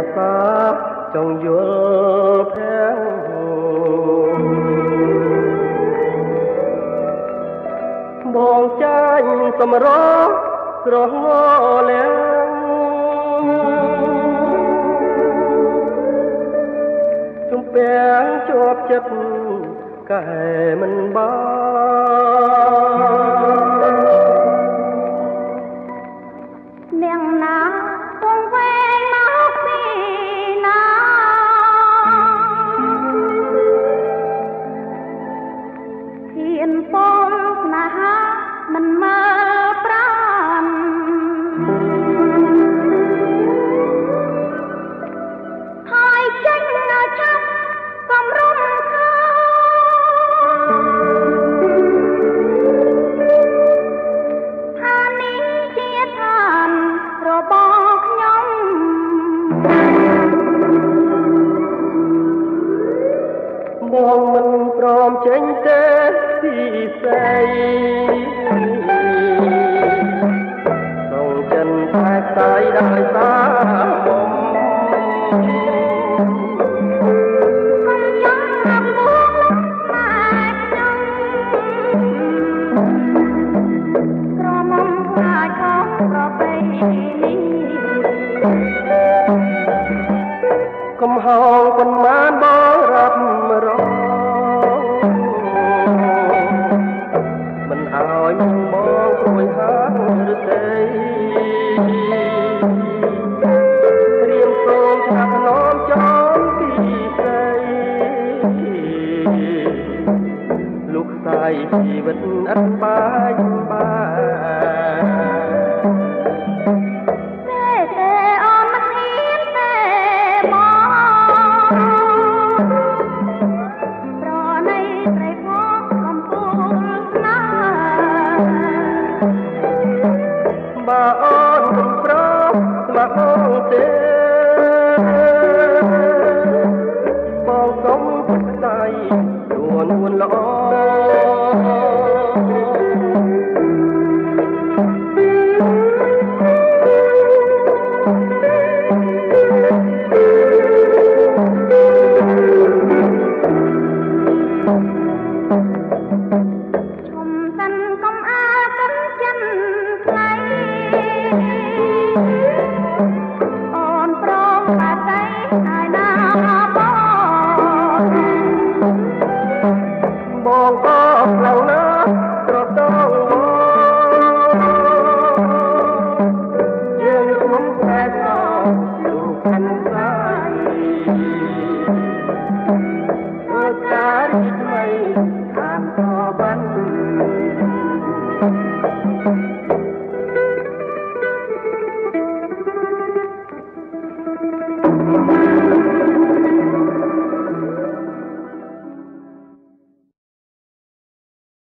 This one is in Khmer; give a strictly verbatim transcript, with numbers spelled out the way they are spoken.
សាចង់យល់ភាំងបងចាញ់សម្រស់ស្រស់ងលាជំពាំងជាប់ចិត្តកែមិនបាននាងណាពងវែងមកពីណាហ៊ានពងស្នេហាមិនមើលប្រាណហើយចេញនៅចាប់កំរុំខាឋាននេះជាឋានរបស់ខ្ញុំបងមិនព្រមចេញទេពីស្រីក្នុងចិនតែខ្សែដោយសារមុំកំហោងប៉ុន្មានបងរាប់រងមិនអើយបងព្រួយហាឬទេរៀមសូមថាធ្នមចំពីស្រីលោកស្រីជីវិតអត់បាយបាយបើអូនមិនព្រមស្លាប់អូនទេ